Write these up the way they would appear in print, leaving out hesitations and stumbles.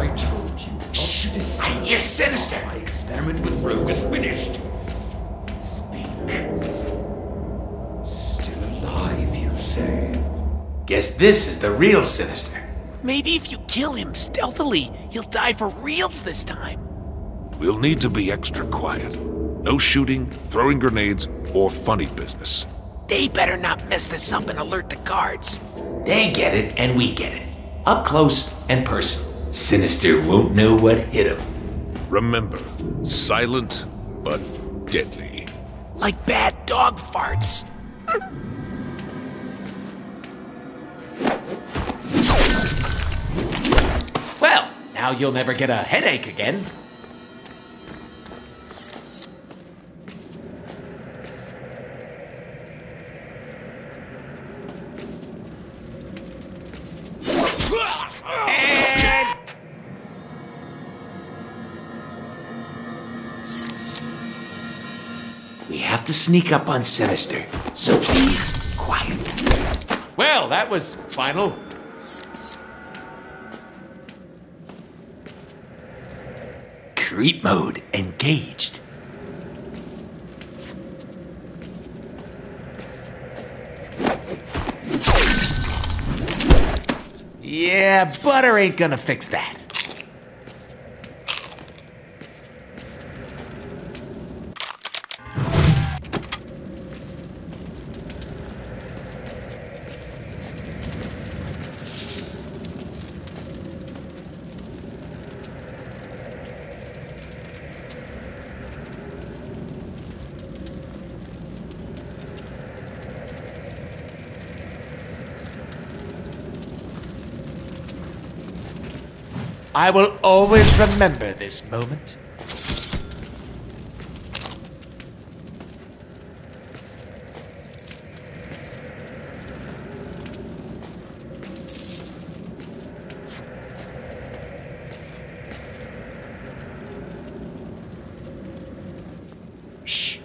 I told you. Shh! I hear Sinister! My experiment with Rogue is finished. Speak. Still alive, you say? Guess this is the real Sinister. Maybe if you kill him stealthily, he'll die for reals this time. We'll need to be extra quiet. No shooting, throwing grenades, or funny business. They better not mess this up and alert the guards. They get it, and we get it. Up close and personal. Sinister won't know what hit him. Remember, silent but deadly. Like bad dog farts. Well, now you'll never get a headache again. We have to sneak up on Sinister, so be quiet. Well, that was final. Creep mode engaged. Yeah, butter ain't gonna fix that. I will always remember this moment. Shh.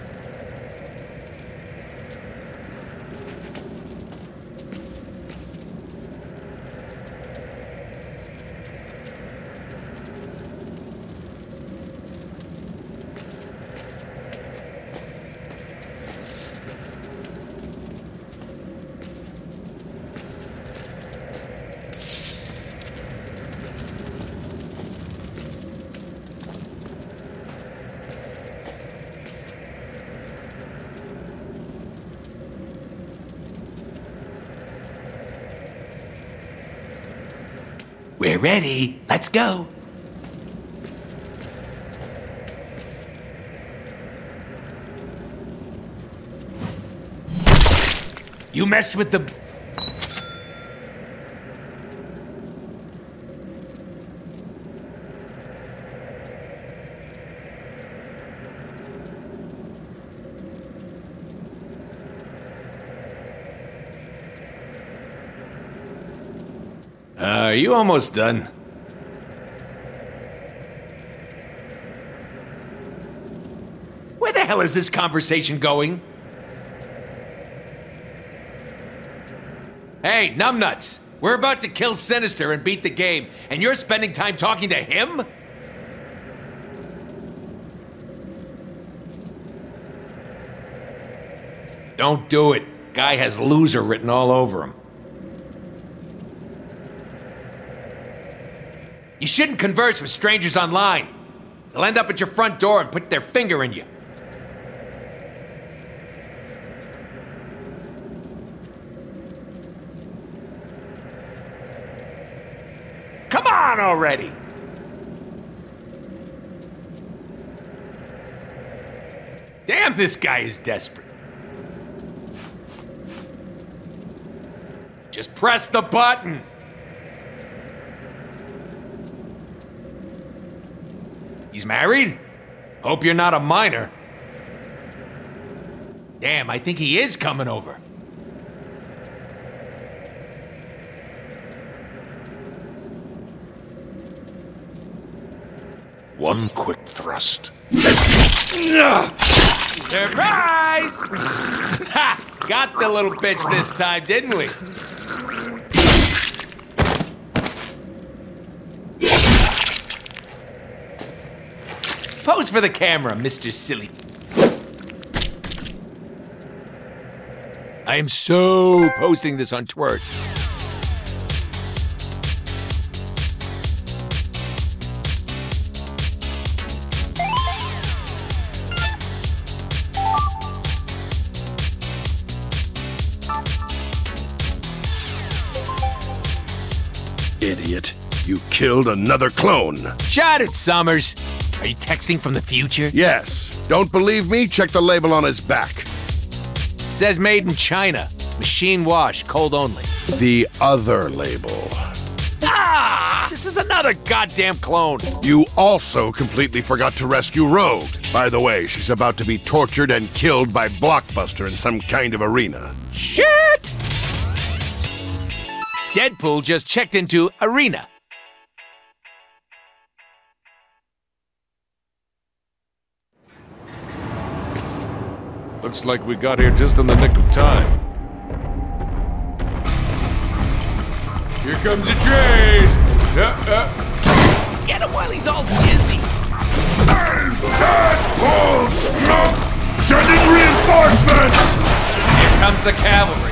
We're ready. Let's go. You mess with the... Are you almost done? Where the hell is this conversation going? Hey, numbnuts! We're about to kill Sinister and beat the game, and you're spending time talking to him? Don't do it. Guy has loser written all over him. You shouldn't converse with strangers online. They'll end up at your front door and put their finger in you. Come on already! Damn, this guy is desperate. Just press the button! He's married? Hope you're not a minor. Damn, I think he is coming over. One quick thrust. Surprise! Ha! Got the little bitch this time, didn't we? Pose for the camera, Mr. Silly. I am so posting this on Twitter. Idiot. You killed another clone. Shut it, Summers. Are you texting from the future? Yes. Don't believe me? Check the label on his back. It says made in China. Machine wash, cold only. The other label. Ah! This is another goddamn clone. You also completely forgot to rescue Rogue. By the way, she's about to be tortured and killed by Blockbuster in some kind of arena. Shit! Deadpool just checked into Arena. Looks like we got here just in the nick of time. Here comes a train! Get him while he's all dizzy. Deadpool smoke! Sending reinforcements! Here comes the cavalry.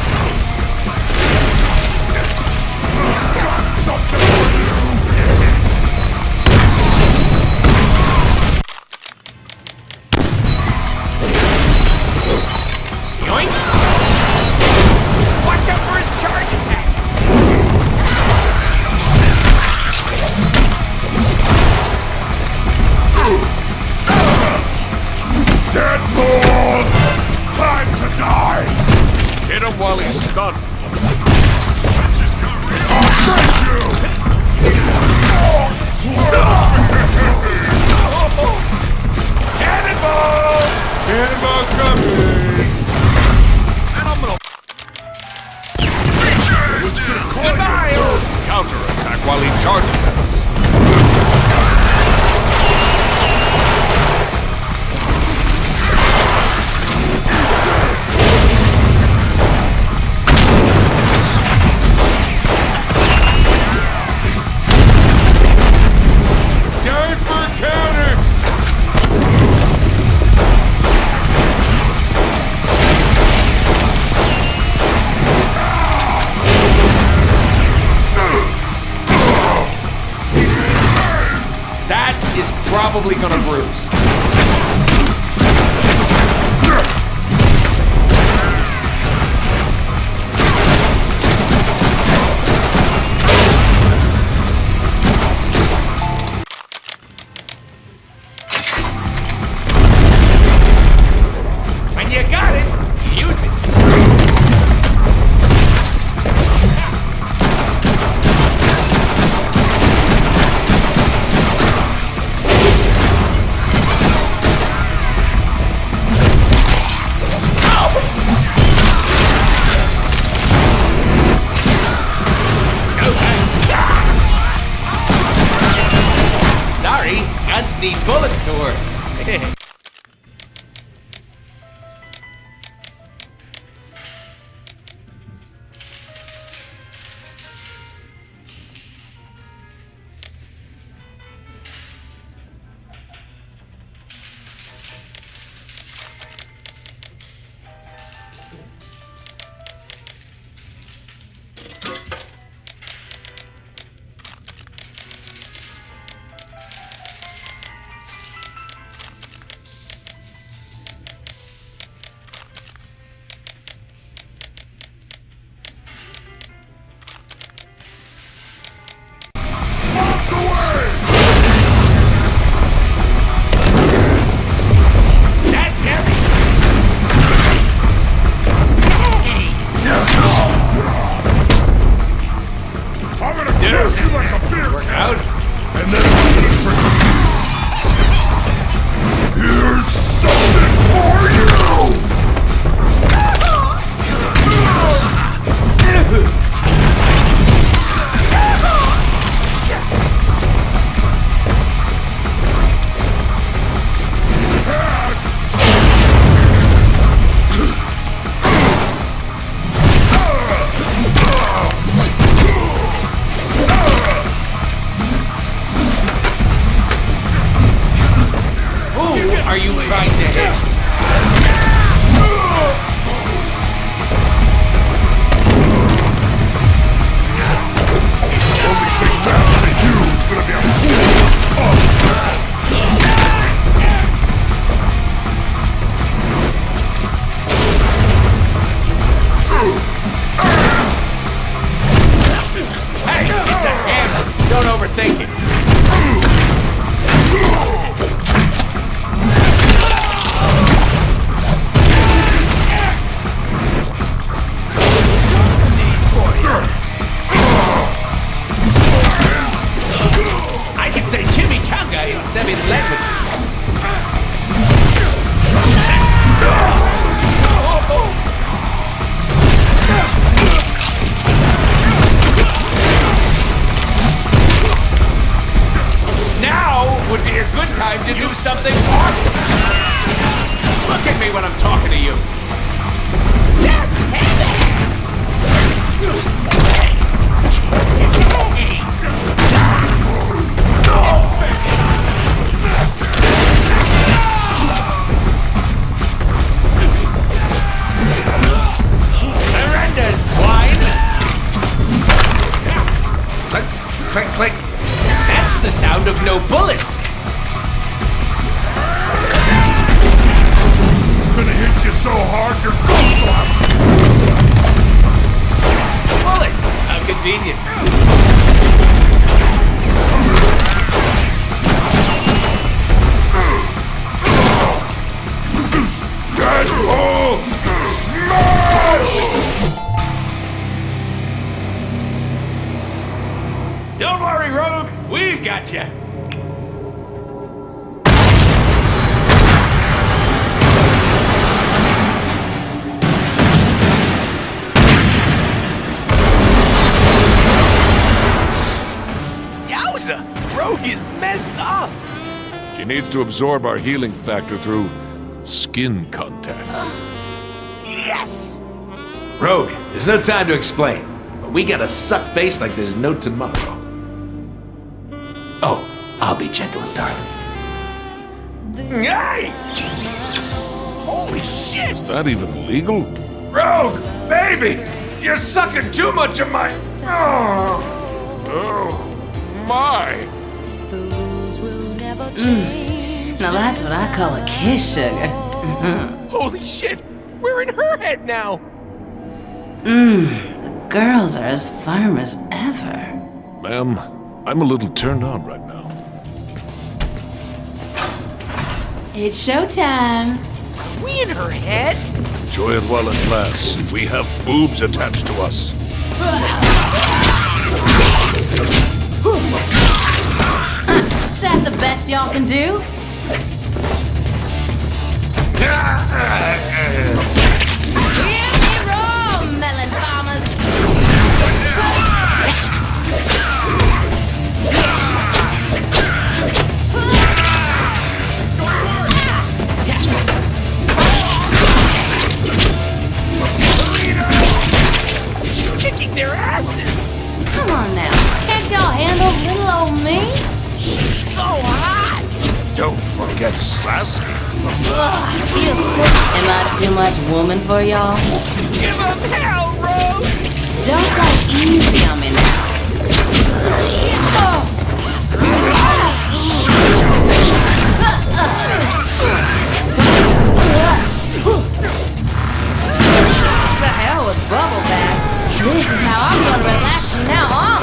Something for you! Yoink! Watch out for his charge attack! Deadpool! Time to die! Hit him while he's stunned. Thank you! Cannonball! Cannonball coming! And I'm gonna... Goodbye! Counterattack while he charges at us. Turn for counter! That is probably gonna bruise. When you got it, use it. Sorry, guns need bullets to work. 7-Eleven. Now would be a good time to do something awesome. Look at me when I'm talking to you. That's heavy. Surrender, swine. Click, click, click. That's the sound of no bullets. I'm gonna hit you so hard you're ghost flap. Bullets! How convenient. Deadpool! Smash! Don't worry, Rogue. We've got you. Yowza! Rogue is messed up! She needs to absorb our healing factor through skin contact. Yes! Rogue, there's no time to explain, but we gotta suck face like there's no tomorrow. Oh, I'll be gentle and darling. Hey! Holy shit! Is that even legal? Rogue, baby! You're sucking too much of my... Oh, Oh, my! Now that's what I call a kiss, sugar. Holy shit! We're in her head now! The girls are as firm as ever. Ma'am, I'm a little turned on right now. It's showtime. Are we in her head? Enjoy it while it lasts. We have boobs attached to us. Is that the best y'all can do? Hear me roar, melon farmers. She's kicking their asses! Come on now. Can't y'all handle little old me? She's so hot! Don't forget sassy. Ugh, feel sick. Am I too much woman for y'all? Give them hell, Rogue! Don't go easy on me now. The hell with bubble baths. This is how I'm gonna relax from now on.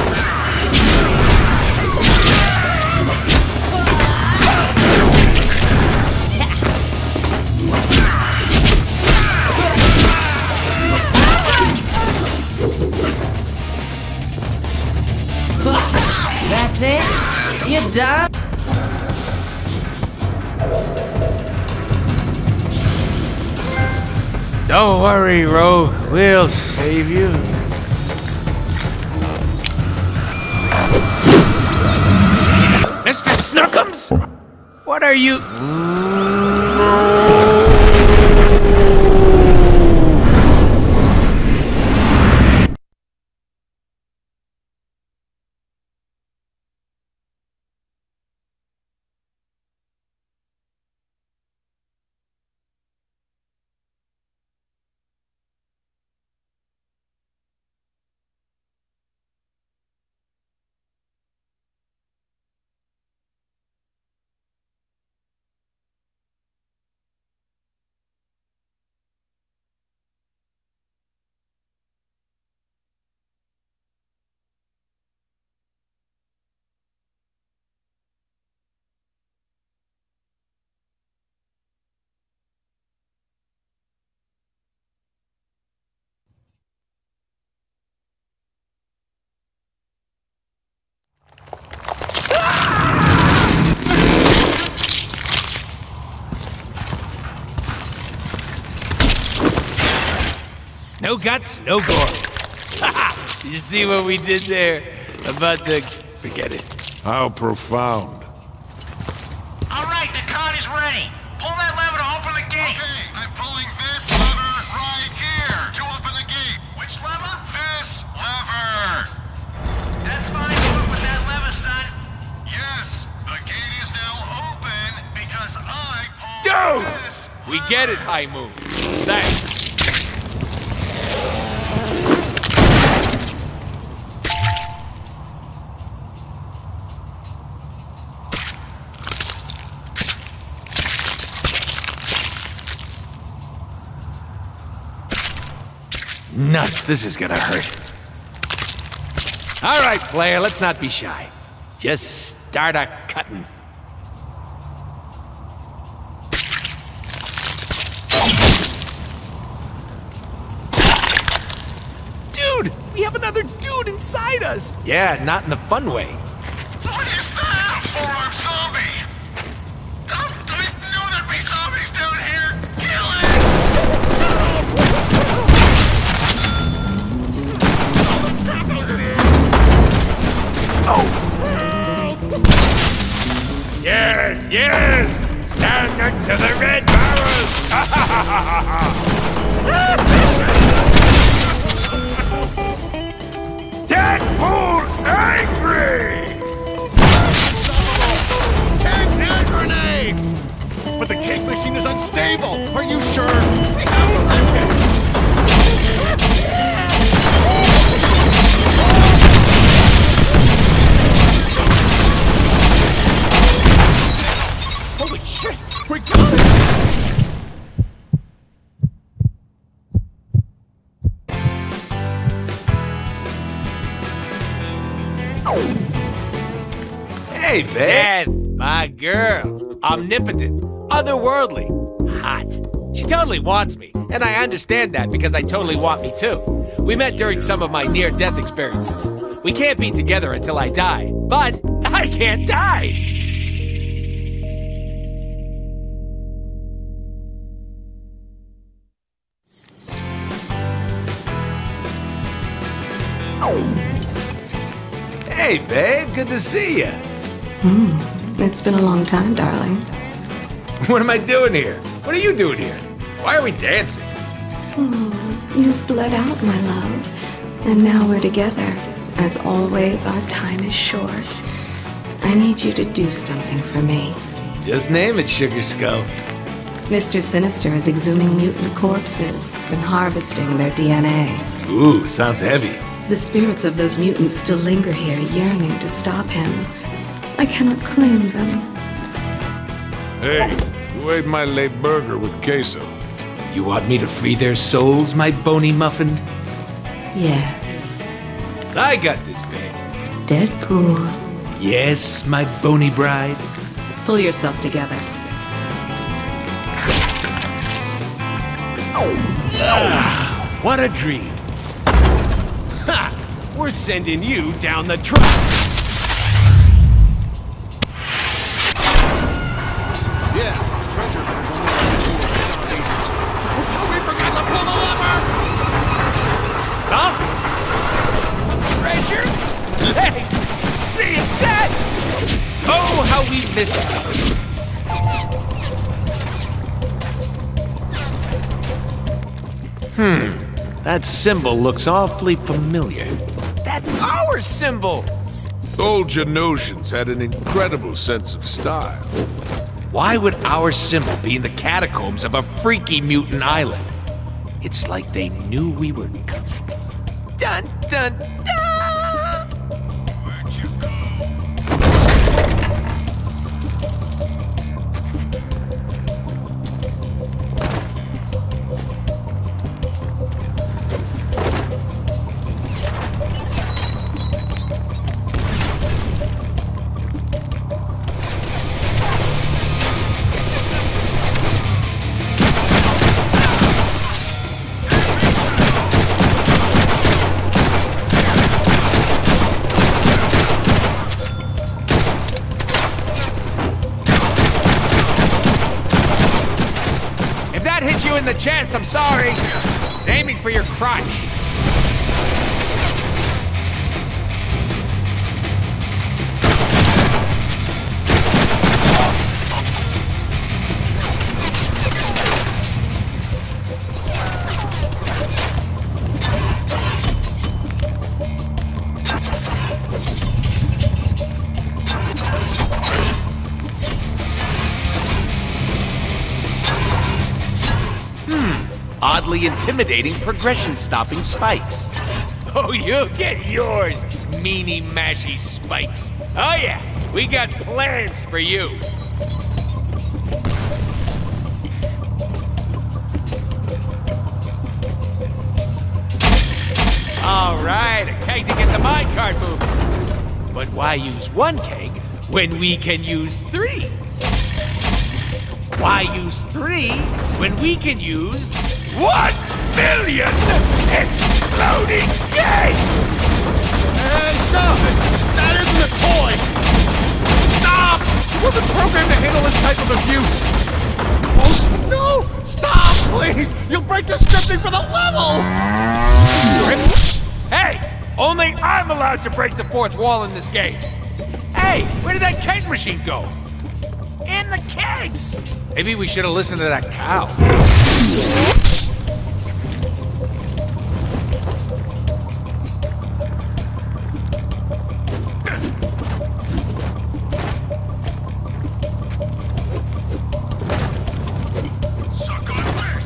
That's it? You're done? don't worry, Rogue. We'll save you. Mr. Snookums? What are you... No guts, no gore. Haha! Did you see what we did there? About the... Forget it. How profound. All right, the cart is ready. Pull that lever to open the gate. Okay, I'm pulling this lever right here to open the gate. Which lever? This lever. That's fine. Do it with that lever, son. Yes, the gate is now open because I pulled Dude! this We lever. get it, High Moon. Thanks. Nuts, this is gonna hurt. All right, player, let's not be shy. Just start a cutting. Dude, we have another dude inside us. Yeah, not in the fun way. What is that? Four-armed zombie. I knew there'd be zombies down here. Kill it. Yes, yes! Stand next to the red barrels! Deadpool angry! Tanks and grenades! But the cake machine is unstable! Are you sure? We have to risk it! Holy shit! We got it! Hey, Beth, my girl. Omnipotent, otherworldly, hot. She totally wants me, and I understand that because I totally want me too. We met during some of my near-death experiences. We can't be together until I die, but I can't die. Hey, babe, good to see you. It's been a long time, darling. What am I doing here? What are you doing here? Why are we dancing? You've bled out, my love. And now we're together. As always, our time is short. I need you to do something for me. Just name it, Sugar Skull. Mr. Sinister is exhuming mutant corpses and harvesting their DNA. Ooh, sounds heavy. The spirits of those mutants still linger here, yearning to stop him. I cannot claim them. Hey, who ate my late burger with queso? You want me to free their souls, my bony muffin? Yes. I got this, babe. Deadpool. Yes, my bony bride. Pull yourself together. What a dream. Ha! We're sending you down the track! Yeah, treasure hunters only have to do Oh, we forgot to pull the lever! Zombies? Treasure? Legs? Being dead? Oh, how we miss it. That symbol looks awfully familiar. That's our symbol! Old Genosians had an incredible sense of style. Why would our symbol be in the catacombs of a freaky mutant island? It's like they knew we were coming. Dun dun dun! Where'd you go? If that hit you in the chest, I'm sorry. It's aiming for your crotch. Oddly intimidating progression-stopping spikes. Oh, you'll get yours, meanie mashy spikes. Oh yeah, we got plans for you. All right, a keg to get the minecart moving. But why use one keg when we can use 3? Why use 3 when we can use 1,000,000 exploding kegs? Hey, stop it! That isn't a toy! Stop! It wasn't programmed to handle this type of abuse. Oh, no! Stop, please! You'll break the scripting for the level! Hey, only I'm allowed to break the 4th wall in this game. Hey, where did that keg machine go? And the kegs! Maybe we should have listened to that cow. Suck on this!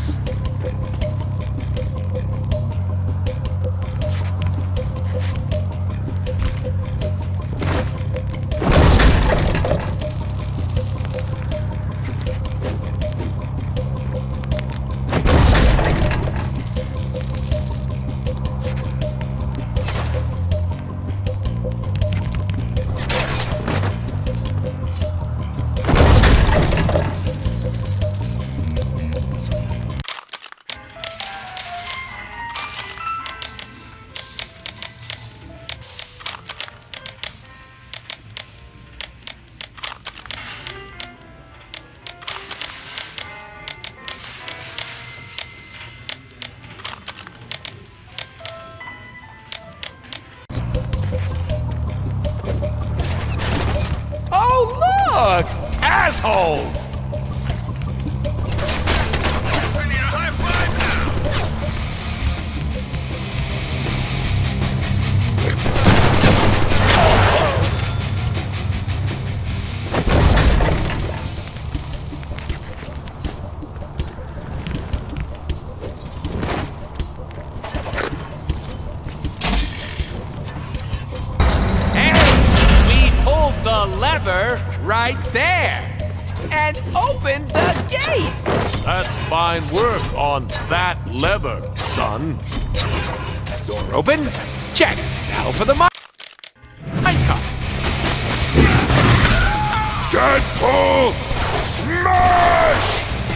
Look! Assholes! I need a high five now! And we pulled the lever right there and opened the gate. That's fine work on that lever, son. Door open. Check. Now for the minecart. Deadpool! Smash!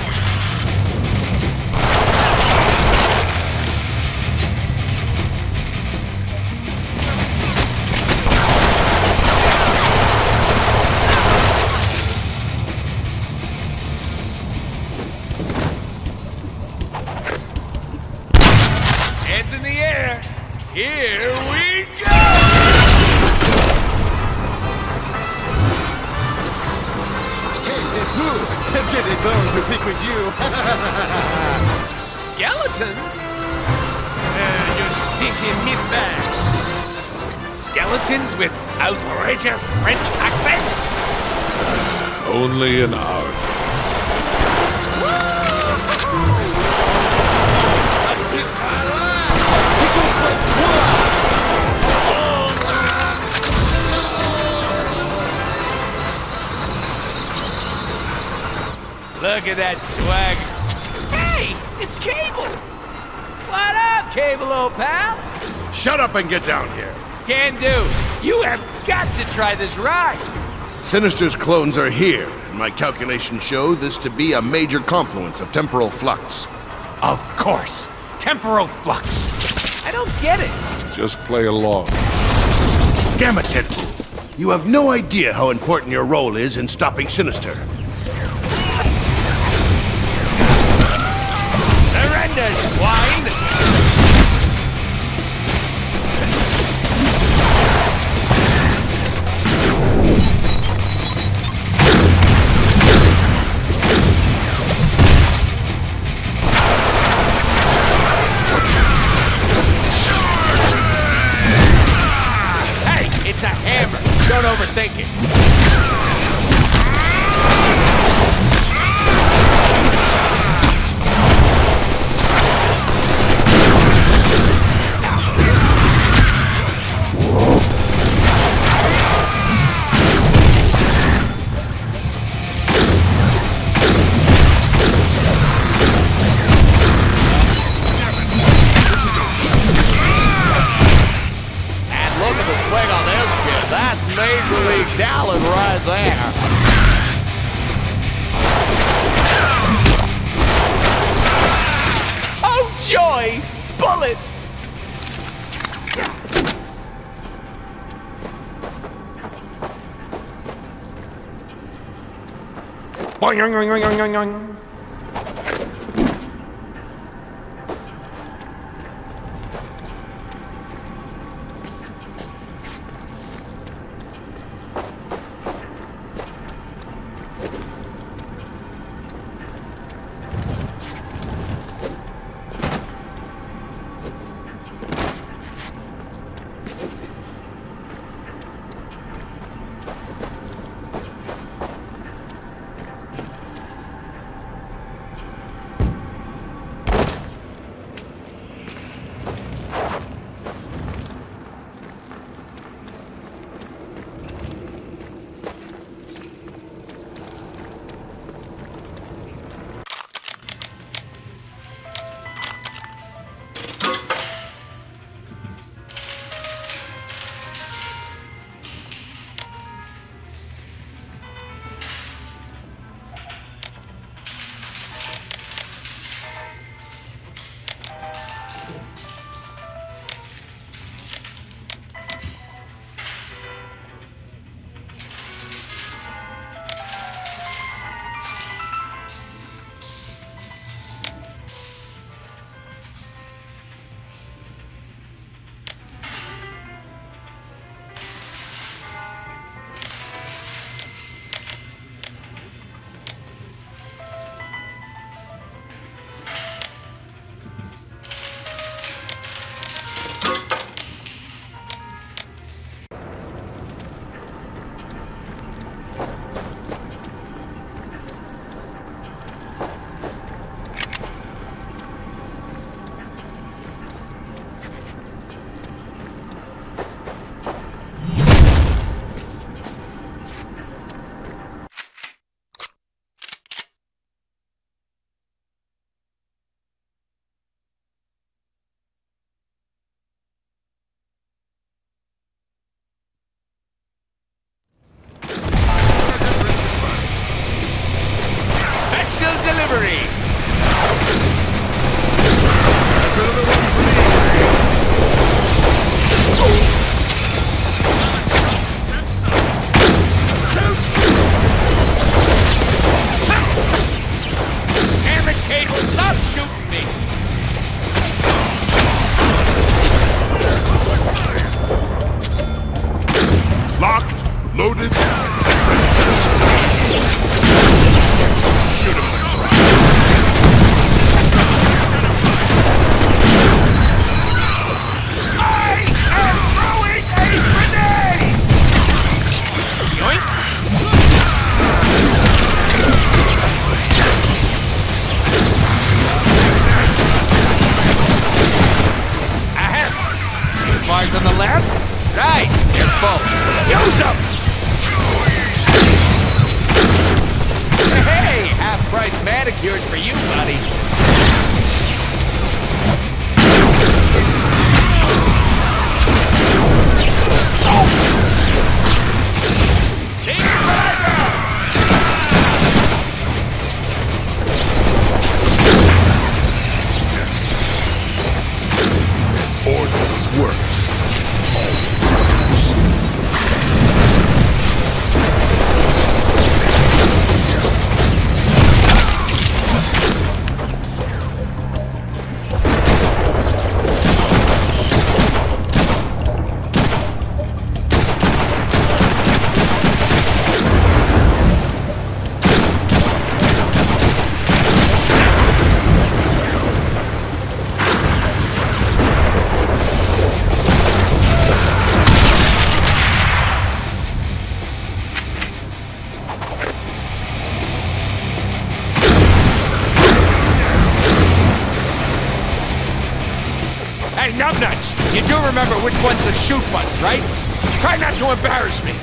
Hands in the air. Here we go! Hey, Deadpool! Getting bones to pick with you! Skeletons? You stinky meatbag. Skeletons with outrageous French accents? Only an hour. Look at that swag. Hey, it's Cable. What up, Cable, old pal? Shut up and get down here. Can do. You have got to try this ride. Sinister's clones are here, and my calculations show this to be a major confluence of temporal flux. Of course. Temporal flux. I don't get it. Just play along. Damn it, Deadpool. You have no idea how important your role is in stopping Sinister. Surrender! there, swine! Hey, it's a hammer. Don't overthink it. Swing on this kid. That's Major League talent right there. Oh, joy! Bullets! Boing, boing, boing, boing, boing, boing. Delivery! That's another one for me. Damn it, Cable, stop shooting me! Locked, loaded. Shoot him. Bars on the left? Right, they're full. Use them! Hey, half-price manicures for you, buddy. Ordnance works. Hey, Numbnuts! You do remember which one's the shoot button, right? Try not to embarrass me.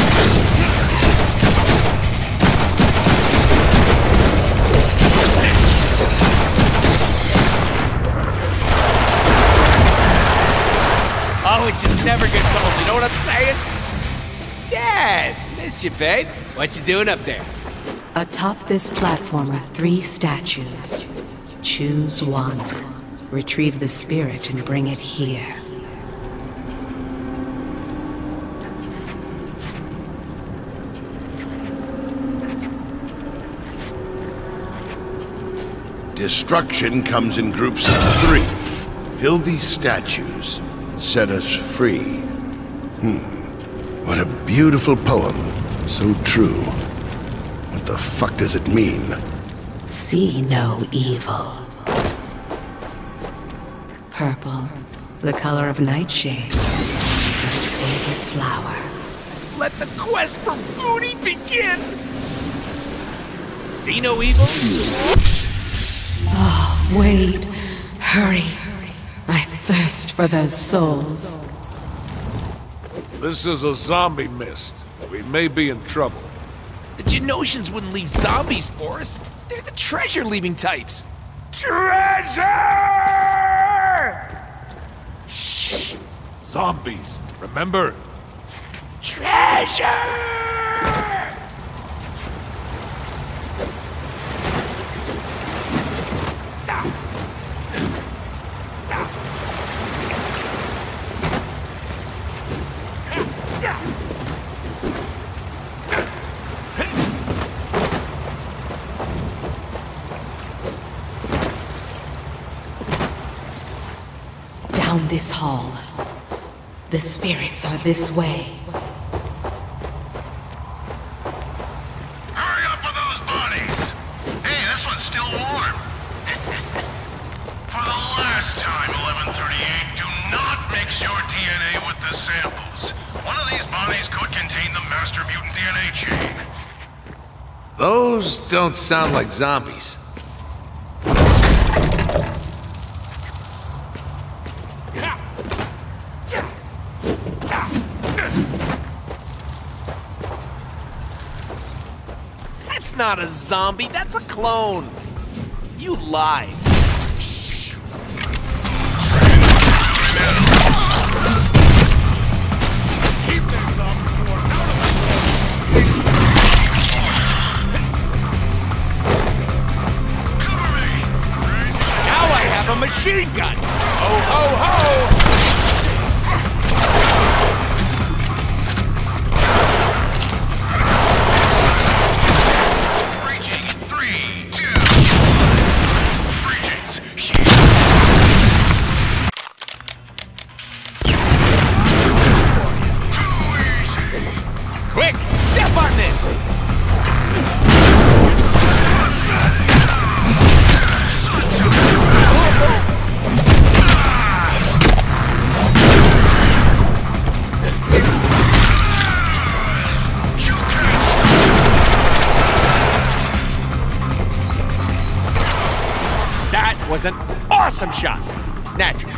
Oh, it just never gets old, you know what I'm saying? Dad, missed you, babe. What you doing up there? Atop this platform are 3 statues. Choose one. Retrieve the spirit and bring it here. Destruction comes in groups of 3. Fill these statues. Set us free. What a beautiful poem. So true. What the fuck does it mean? See no evil. Purple, the color of nightshade. My favorite flower. Let the quest for booty begin! See no evil? Oh, wait. Hurry. I thirst for those souls. This is a zombie mist. We may be in trouble. The Genosians wouldn't leave zombies for us. They're the treasure-leaving types. Treasure! Shh! Zombies, remember? Treasure! Down this hall. The spirits are this way. Hurry up with those bodies! Hey, this one's still warm. For the last time, 1138, do not mix your DNA with the samples. One of these bodies could contain the master mutant DNA chain. Those don't sound like zombies. That's not a zombie, that's a clone. You lied. Shh. Keep this up or out Cover me! Now I have a machine gun! Ho, ho, ho! Breaching 3, 2. Breachings. Too easy. Quick, step on this! That was an awesome shot! Naturally.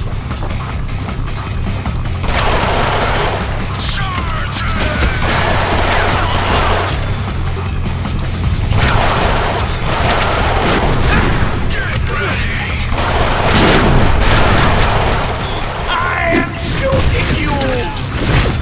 I am shooting you!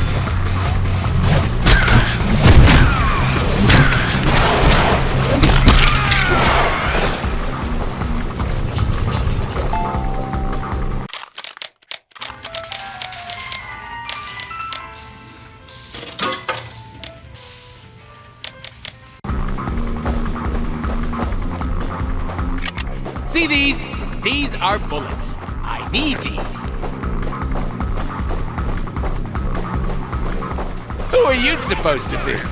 See these? These are bullets. I need these. Who are you supposed to be?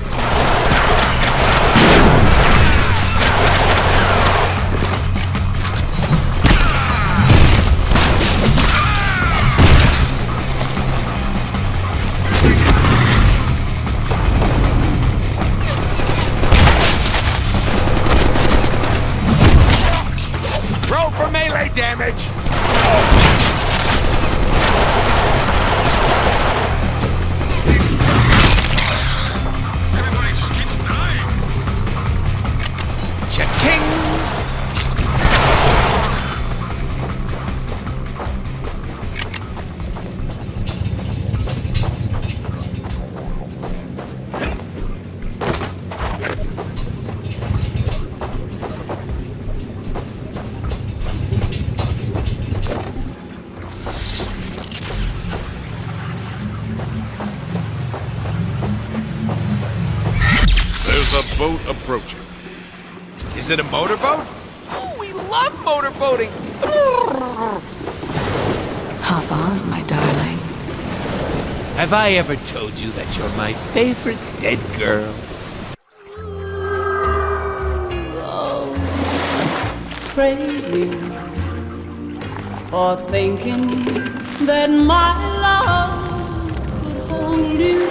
Roll for melee damage! There's a boat approaching. Is it a motorboat? Oh, we love motorboating! Hop on, my darling. Have I ever told you that you're my favorite dead girl? Crazy for thinking that my love could hold you.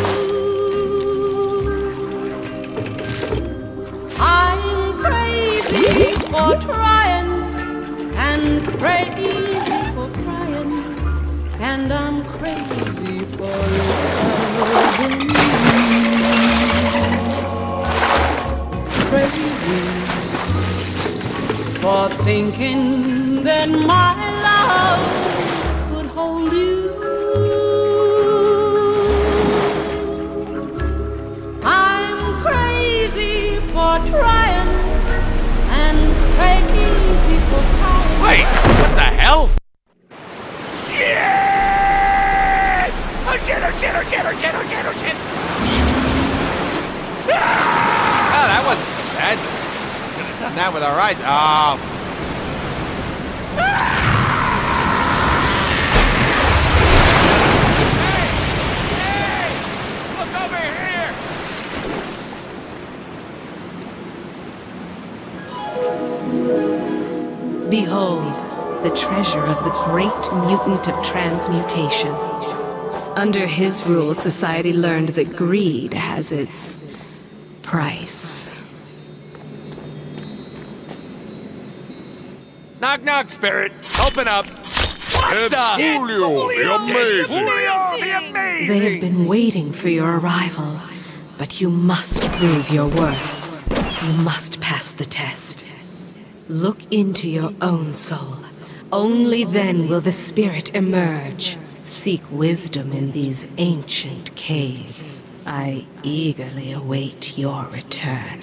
I'm crazy for trying and crazy for crying, and I'm crazy for loving you. Crazy for thinking that my love could hold you. I'm crazy for trying and crazy for trying. Wait, what the hell? Shit! Oh shit, oh shit, oh shit, oh shit, oh shit, oh shit! Oh, that wasn't so bad. Could have done that with our eyes. Oh. Hey! Look over here! Behold, the treasure of the great mutant of transmutation. Under his rule, society learned that greed has its price. Knock, knock, spirit. Open up. What the? Deadpoolio, the amazing. Deadpoolio, the amazing! They have been waiting for your arrival, but you must prove your worth. You must pass the test. Look into your own soul. Only then will the spirit emerge. Seek wisdom in these ancient caves. I eagerly await your return.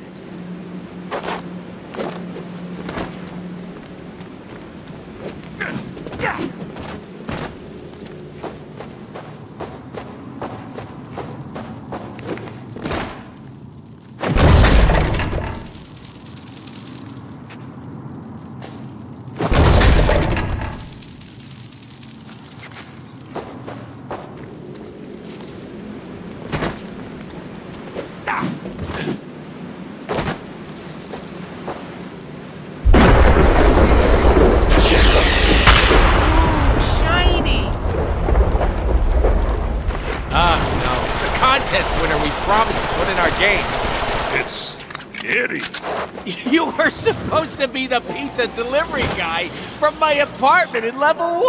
Winner we promised to put in our game. It's Kitty. You were supposed to be the pizza delivery guy from my apartment in level 1!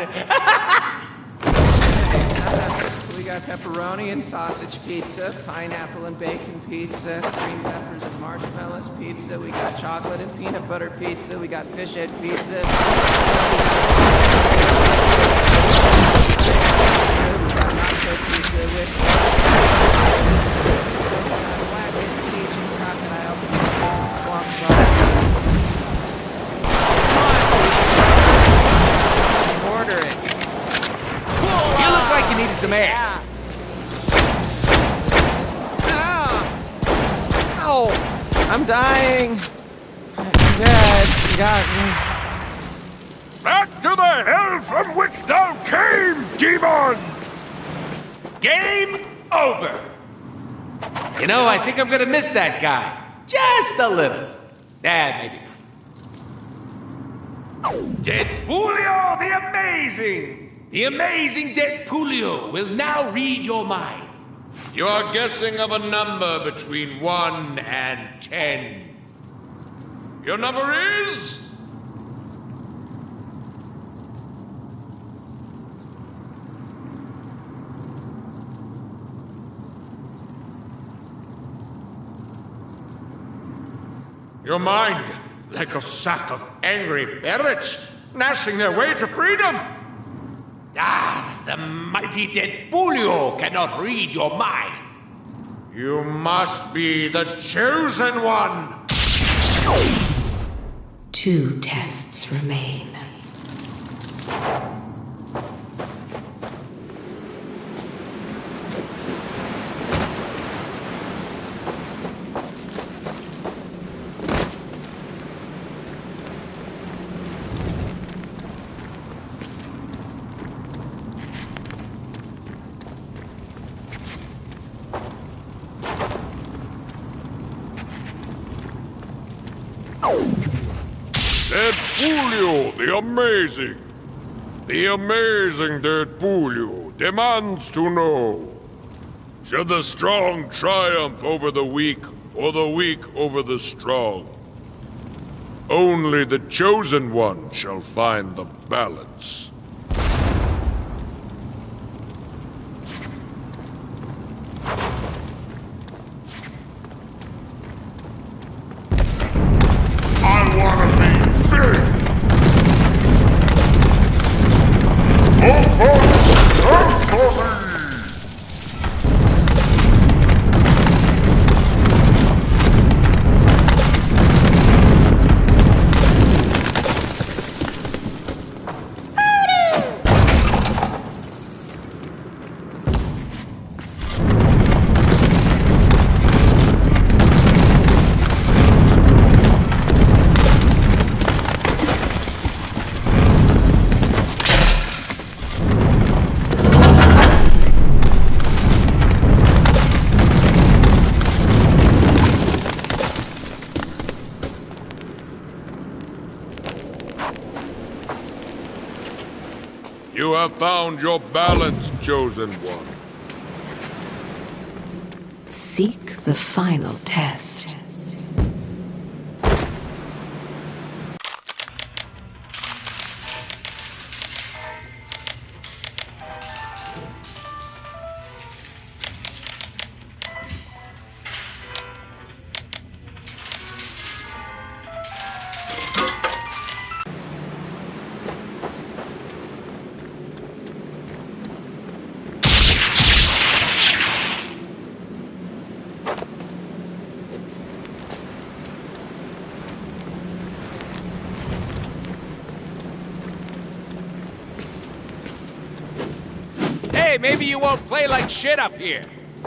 We got pepperoni and sausage pizza, pineapple and bacon pizza, green peppers and marshmallows pizza. We got chocolate and peanut butter pizza. We got fish head pizza. We got nacho pizza with black and peach and crocodile pizza and swamp sauce. Come on, order it. You look like you needed some air. Ow! I'm dying. Dad, you got me. Back to the hell from which thou came, demon! Game over. You know, I think I'm gonna miss that guy. Just a little. Maybe not. Deadpoolio, the amazing! The amazing Deadpoolio will now read your mind. You are guessing of a number between 1 and 10. Your number is... Your mind, like a sack of angry ferrets, gnashing their way to freedom. Ah, the mighty Deadpoolio cannot read your mind. You must be the chosen one! 2 tests remain. Deadpoolio, the amazing! The amazing Deadpoolio demands to know: should the strong triumph over the weak, or the weak over the strong? Only the chosen one shall find the balance. You have found your balance, chosen one. Seek the final test. Hey, maybe you won't play like shit up here.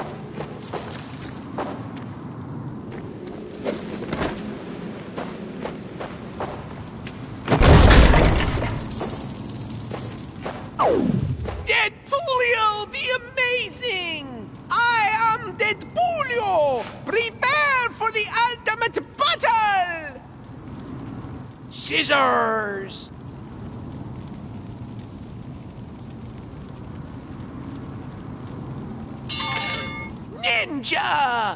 Deadpoolio, the amazing! I am Deadpoolio! Prepare for the ultimate battle! Scissors! Ninja!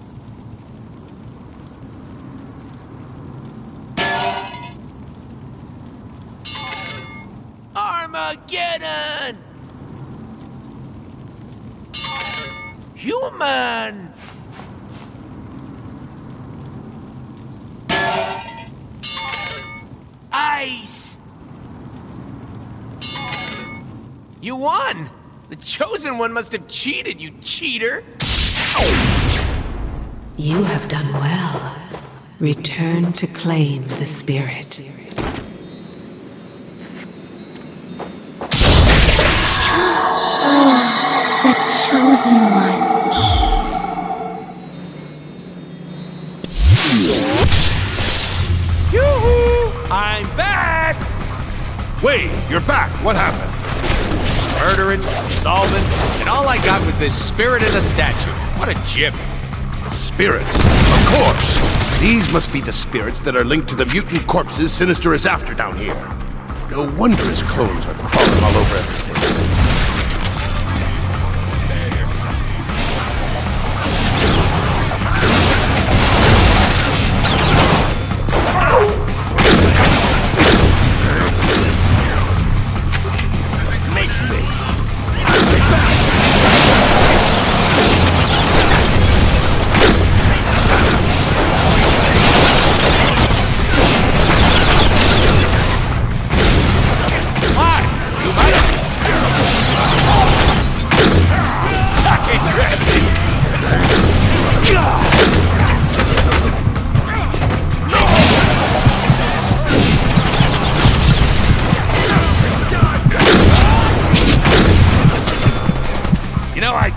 Armageddon! Human! Ice! You won! The chosen one must have cheated, you cheater! You have done well. Return to claim the spirit. The chosen one. Yoo-hoo! I'm back! Wait, you're back. What happened? Murdering, solving, and all I got was this spirit in a statue. What a jib. Spirits? Of course! These must be the spirits that are linked to the mutant corpses Sinister is after down here. No wonder his clones are crawling all over everything.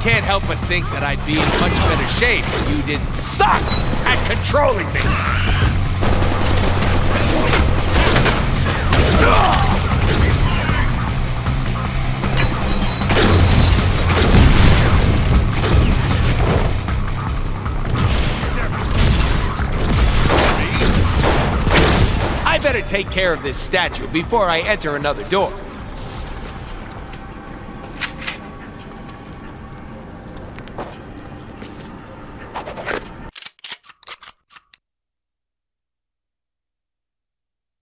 can't help but think that I'd be in much better shape if you didn't suck at controlling me. I better take care of this statue before I enter another door.